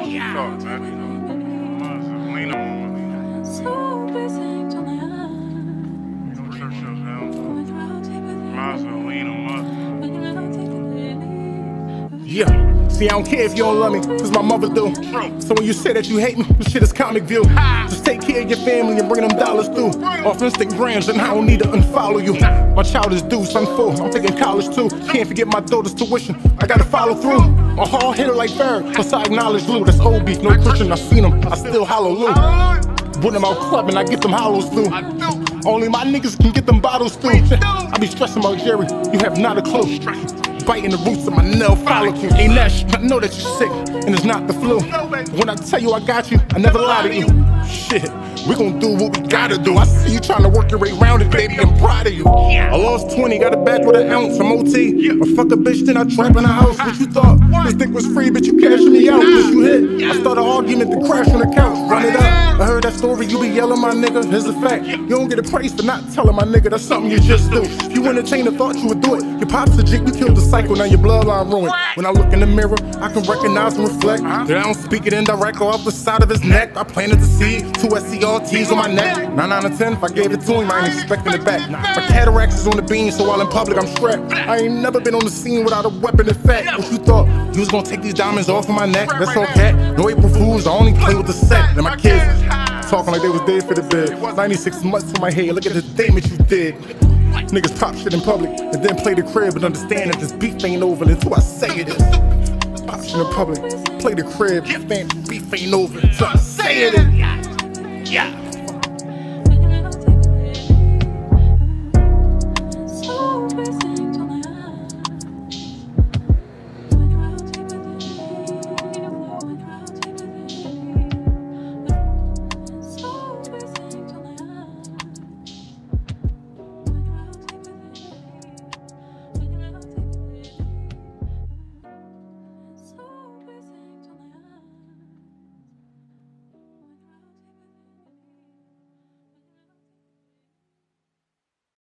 Talk, man. Lean on. Churchill down. Might as well lean on up. Yeah. See, I don't care if you don't love me, cause my mother do. So when you say that you hate me, this shit is comic view. Just take care of your family and bring them dollars through. Off Instagrams and I don't need to unfollow you. My child is due, son full, I'm taking college too. Can't forget my daughter's tuition, I gotta follow through. A hard hitter like Ferg, plus I acknowledge Lou. That's old beef, no Christian, I seen him, I still hollow Lou. Put them out clubbing, I get them hollows through. Only my niggas can get them bottles through. I be stressing about Jerry, you have not a clue. Biting the roots of my nail follicle. Ain't that shit, I know that you're sick, and it's not the flu. When I tell you I got you, I never lie to you. Shit, we gon' do what we gotta do. I see you trying to work your way around it, baby, I'm proud of you. I lost 20, got it back with an ounce, I'm OT. I fuck a bitch, then I trap in the house. What you thought? This dick was free, but you cashed me out. Cause you hit, I start an argument, then crash on the couch. Run it up, I heard that story, you be yelling, my nigga. Here's a fact, you don't get a praise for not telling my nigga. That's something you just do. If you entertain the thought, you would do it. Your pop's a jig, you killed the cycle, now your bloodline ruined. When I look in the mirror, I can recognize and reflect that I don't speak it indirect or off the side of his neck. I planted the seed, 2 SCRTs on my neck. 9 out of 10, if I gave it to him, I ain't expecting it back. My cataracts is on the beam, so while in public, I'm strapped. I ain't never been on the scene without a weapon in fact. What you thought? You was gonna take these diamonds off of my neck? That's all cat. No April Fools, I only play with the set. And my kids talking like they was dead for the bed. 96 months on my head, look at the damage you did. Niggas pop shit in public and then play the crib and understand that this beef ain't over until I say it is. Pop shit in public, play the crib, beef ain't over until I say it is. Yeah.